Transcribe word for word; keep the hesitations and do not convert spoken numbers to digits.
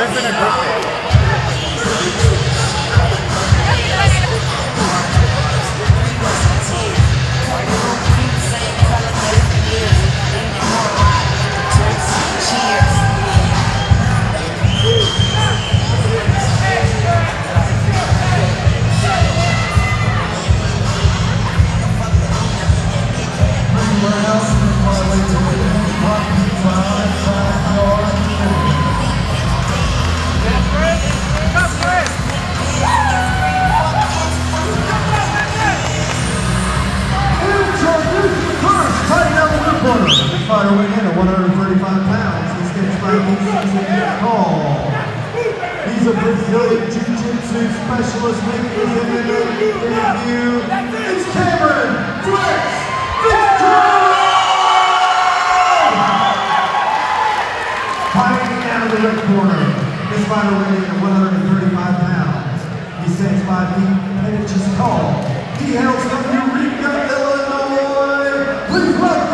in a group there? Fighter weighing in at one hundred thirty-five pounds. He stands by Dean Hall. He's a Brazilian Jiu-Jitsu specialist making his M M A debut. It's Cameron Twix Fitzgerald! Fighting out of the red corner. This fighter weighing in at one hundred thirty-five pounds. He stands by Dean Hall. He hails from Eureka, Illinois. Please welcome